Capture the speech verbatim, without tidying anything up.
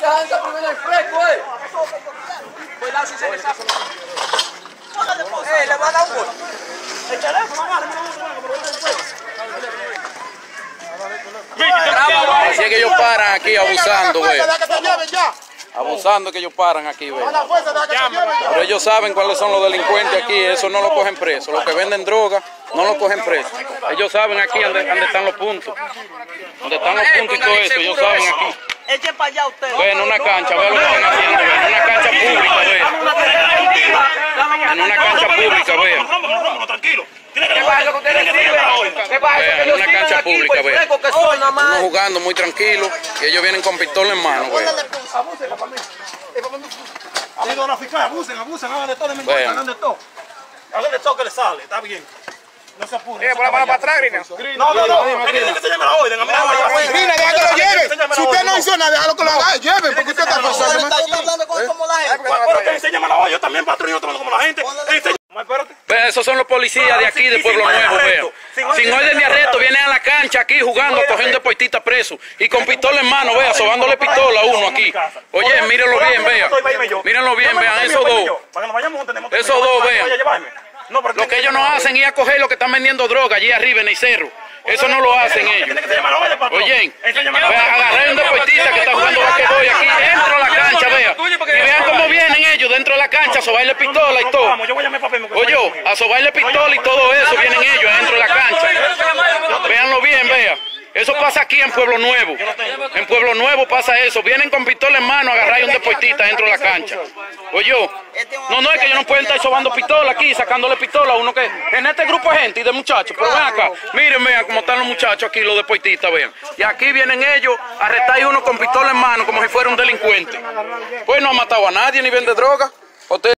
Deja primero el fresco, eh. Cuidado si se le saca. Eh, le va a dar un gol. El teléfono, Así es que ellos paran aquí abusando, ve. Abusando que ellos paran aquí, ve. Pero ellos saben cuáles son los delincuentes aquí, eso no lo cogen preso. Los que venden droga no lo cogen preso. Ellos saben aquí dónde, dónde están los puntos. Dónde están los puntos y todo eso, ellos saben aquí. Echen para allá ustedes. Ve, en una cancha, ve lo que están haciendo, ve. En una cancha pública, ve. En una cancha pública, ve. Tranquilo. ¿Qué pasa que ustedes sirven? ¿Qué pasa que ellos una cancha sirven aquí pública, por el ve. fresco que son nada más? Uno jugando muy tranquilo y ellos vienen con pistola en mano, ve. Digo, no, fiscal, abusen, abusen, hagan de todo, me Vean. hagan de todo. Hagan de todo que les sale, está bien. No se apuren. Eh, por la mano para atrás, Grina. No, no, no. Tienen que se llamen la orden. Grina, deja que lo lleven. Si usted no hizo nada, déjalo que lo haga. Lleven, porque usted está pasando. Está hablando con como la gente. Pero que enséñame la orden. Yo también patrullo, yo también como la gente. Ve, esos son los policías de aquí, de Pueblo Nuevo, vean. Sin orden de arresto, vienen a la cancha aquí jugando, cogiendo deportistas presos. Y con pistola en mano, vea, sobándole pistola a uno aquí. Oye, mírenlo bien, vean. Mírenlo bien, vean, esos dos. Esos dos, vean. Lo que ellos no hacen es a coger lo que están vendiendo droga allí arriba en el cerro. Eso no lo hacen ellos. Oye, agarrar un deportista que está jugando basquetbol aquí dentro de la cancha, vea. Y vean cómo vienen ellos dentro de la cancha a sobarle pistola y todo. Oye, a sobarle pistola y todo eso vienen ellos dentro de la cancha. Véanlo bien, vea. Eso pasa aquí en Pueblo Nuevo. En Pueblo Nuevo pasa eso. Vienen con pistola en mano a agarrar a un deportista dentro de la cancha. Oye, no, no es que ellos no pueden estar sobando pistola aquí, sacándole pistola a uno que... En este grupo de gente y de muchachos, pero ven acá. Miren, vean cómo están los muchachos aquí, los deportistas, vean. Y aquí vienen ellos a arrestar a uno con pistola en mano como si fuera un delincuente. Pues no ha matado a nadie ni vende droga.